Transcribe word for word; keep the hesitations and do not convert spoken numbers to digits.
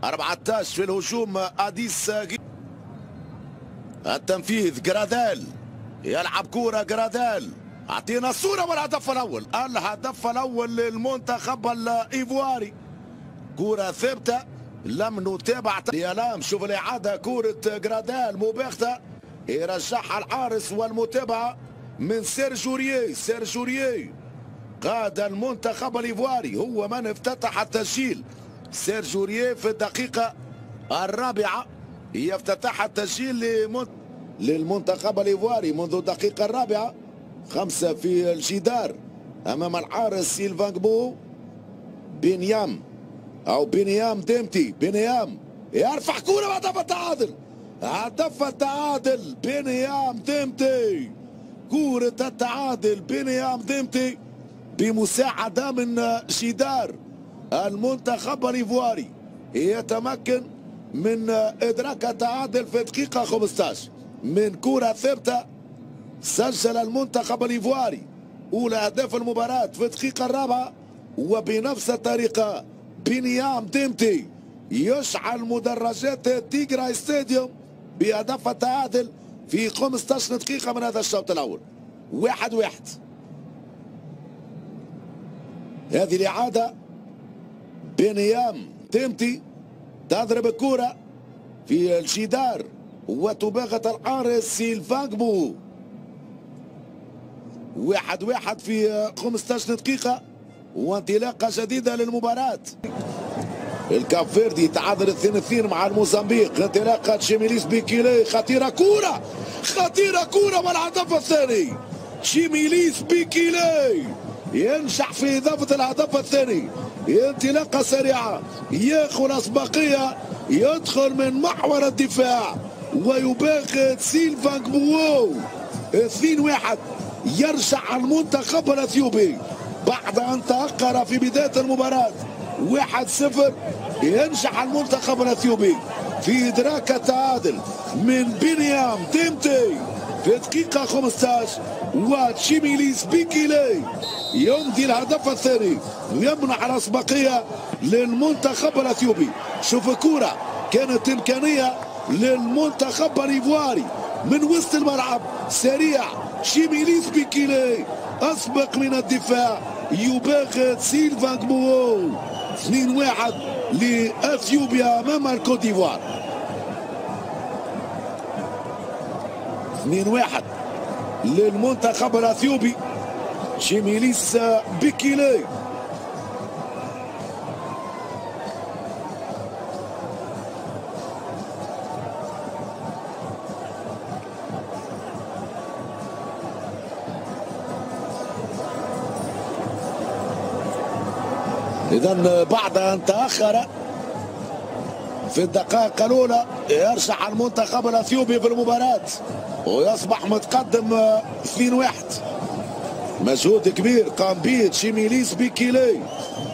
أربعة عشر في الهجوم أديس. التنفيذ جرادال يلعب كورة جرادال. أعطينا الصورة والهدف الأول. الهدف الأول للمنتخب الإيفواري. كورة ثابتة لم نتابع يلام. شوف الإعادة كورة جرادال مباغتة يرجعها الحارس والمتابعة من سيرجوريي. سيرجوريي قاد المنتخب الإيفواري هو من افتتح التسجيل. سيرجوريي في الدقيقة الرابعة يفتتح التسجيل للمنتخب الإيفواري منذ الدقيقة الرابعة. خمسة في الجدار أمام الحارس سيلفان جبو. بنيام أو بنيام ديمتي. بنيام يرفع كورة وهدف التعادل. هدف التعادل بنيام ديمتي. كورة التعادل بنيام ديمتي بمساعدة من جدار المنتخب الإيفواري يتمكن من إدراك التعادل في دقيقة خمسة عشر من كرة ثابتة. سجل المنتخب الإيفواري أولى أهداف المباراة في الدقيقة الرابعة، وبنفس الطريقة بنيام ديمتي يشعل مدرجات تيغرا ستاديوم بهدف التعادل في خمسة عشر دقيقة من هذا الشوط الأول. واحد واحد. هذه الإعادة بنيام ديمتي تضرب الكرة في الجدار وتباغت الحارس سيلفان جبو. واحد واحد في خمسة عشر دقيقة وانطلاقة جديدة للمباراة. الكاب فيردي تعادل اثنين اثنين مع الموزمبيق. انطلاقة شيميليس بيكيلي خطيرة كورة خطيرة كورة والهدف الثاني. شيميليس بيكيلي ينجح في إضافة الهدف الثاني. انطلاقة سريعة ياخذ أسبقية يدخل من محور الدفاع ويباغت سيلفان جبو. اثنين واحد. يرجع المنتخب الأثيوبي بعد أن تأخر في بداية المباراة واحد صفر. ينجح المنتخب الأثيوبي في إدراك التعادل من بنيام ديمتي في دقيقة خمسة عشر، وتشيميليس بيكيلي يمضي الهدف الثاني ويمنح الأسبقية للمنتخب الأثيوبي. شوف الكرة كانت إمكانية للمنتخب الإيفواري من وسط الملعب سريع. شيميليس بيكيلي أسبق من الدفاع يباغت سيلفان جبو. اثنين واحد لأثيوبيا أمام الكوت ديفوار. اثنين واحد للمنتخب الأثيوبي. شيميليس بيكيلي إذا بعد أن تأخر في الدقائق الأولى يرجع المنتخب الأثيوبي في المباراة ويصبح متقدم اثنين واحد. مجهود كبير قام به شيميليس بيكيلي